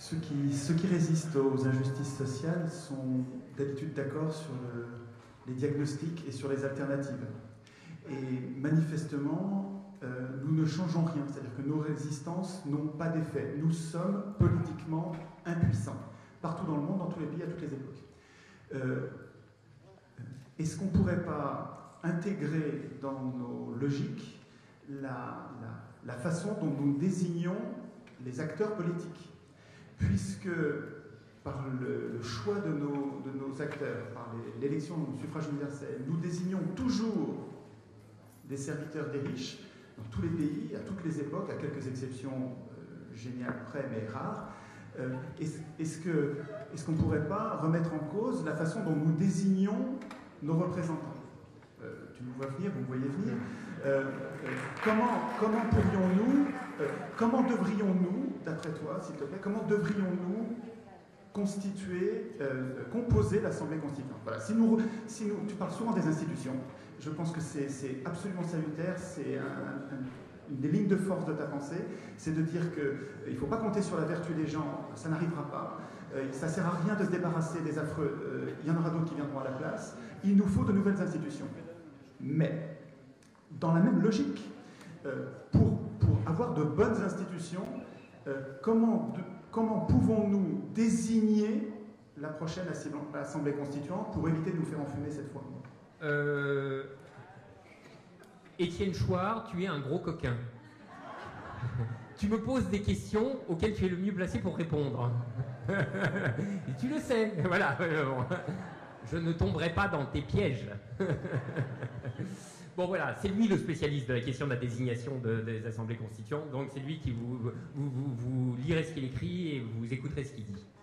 Ceux qui résistent aux injustices sociales sont d'habitude d'accord sur les diagnostics et sur les alternatives. Et manifestement, nous ne changeons rien, c'est-à-dire que nos résistances n'ont pas d'effet. Nous sommes politiquement impuissants, partout dans le monde, dans tous les pays, à toutes les époques. Est-ce qu'on ne pourrait pas intégrer dans nos logiques la façon dont nous désignons les acteurs politiques, puisque par le choix de nos acteurs, par l'élection au suffrage universel, nous désignons toujours des serviteurs des riches, dans tous les pays, à toutes les époques, à quelques exceptions géniales près, mais rares. Est-ce qu'on ne pourrait pas remettre en cause la façon dont nous désignons nos représentants? Tu me vois venir, vous me voyez venir. Comment devrions-nous, d'après toi, s'il te plaît, comment devrions-nous composer l'Assemblée constituante? Voilà. Tu parles souvent des institutions. Je pense que c'est absolument salutaire. C'est une des lignes de force de ta pensée, c'est de dire qu'il ne faut pas compter sur la vertu des gens, ça n'arrivera pas. Ça ne sert à rien de se débarrasser des affreux. Il y en aura d'autres qui viendront à la place. Il nous faut de nouvelles institutions. Mais, dans la même logique, pour avoir de bonnes institutions, comment pouvons-nous désigner la prochaine Assemblée constituante pour éviter de nous faire enfumer cette fois? Étienne Chouard, tu es un gros coquin. Tu me poses des questions auxquelles tu es le mieux placé pour répondre. Et tu le sais, voilà. Je ne tomberai pas dans tes pièges. Bon voilà, c'est lui le spécialiste de la question de la désignation des assemblées constituantes, donc c'est lui qui vous lirez ce qu'il écrit et vous écouterez ce qu'il dit.